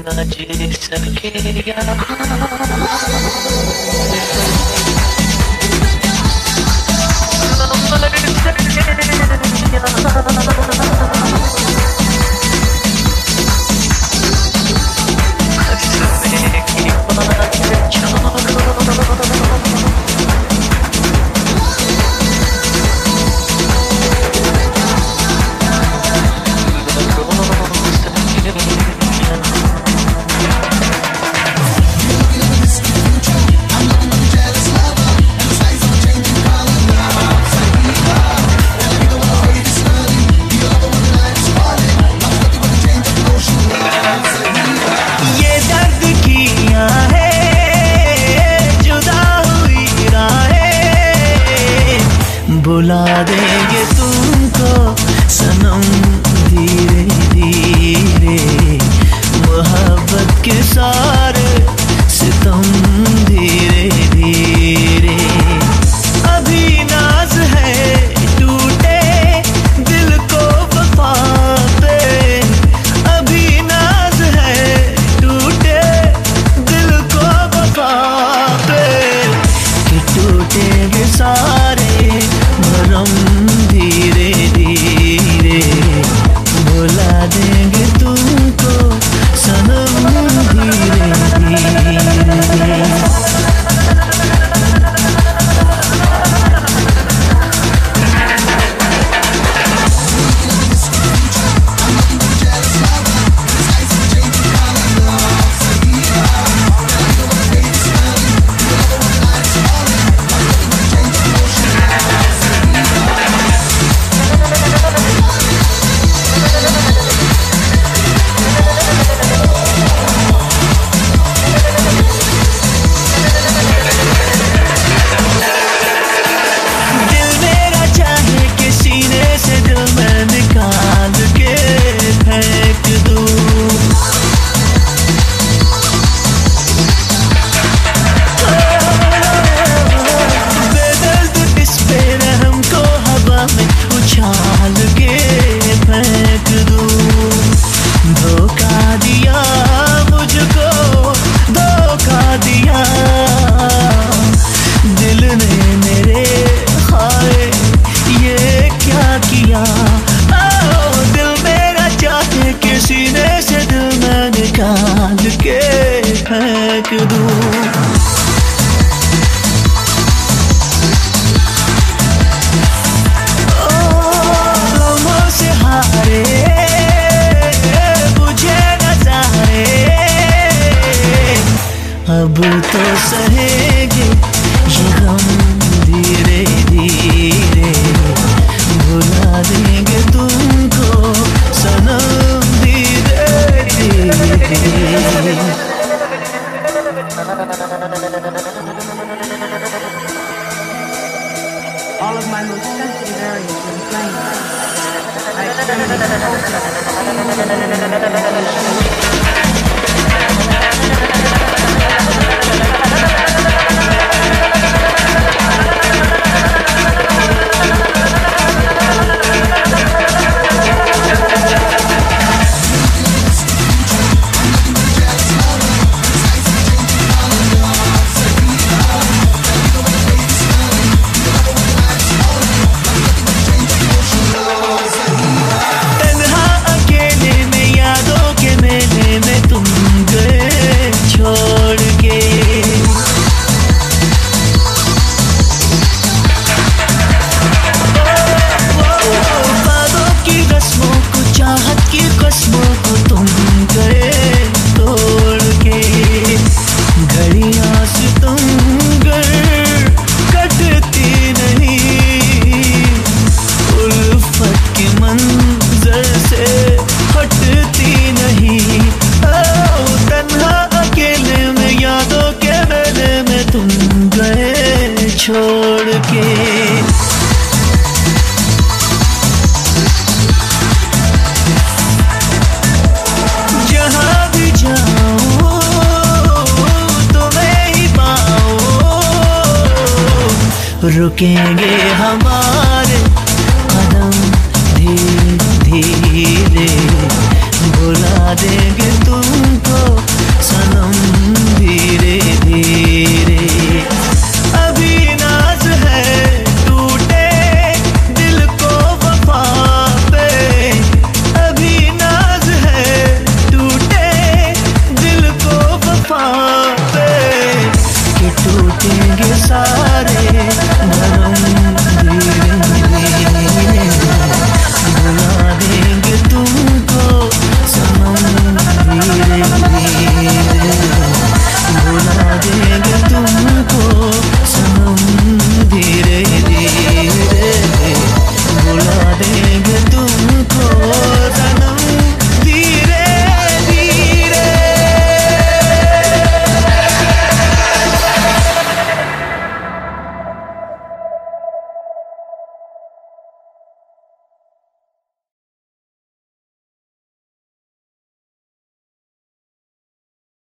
न जी सके यहाँ बुला देंगे तुमको सनम धीरे धीरे मोहब्बत के सारे सितम धीरे धीरे अभी नाज है टूटे दिल को वफा पे अभी नाज है टूटे दिल को वफा पे कि टूटेंगे सारे भरम धीरे धीरे बुला देंगे तुमको सनम धीरे धीरे धोखा दिया मुझको धोखा दिया दिल ने मेरे हाय ये क्या किया ओ दिल मेरा चाहे कि सीने से दिल मैं निकाल के फेंक दूं अब तो सहेंगे ये गम धीरे धीरे भुला देंगे तुमको सनम धीरे धीरे All of my most sensitive areas were inflamed. I experienced छोड़ के जहाँ भी जाऊँ तुम्हें ही पाऊँ रुकेंगे हमारे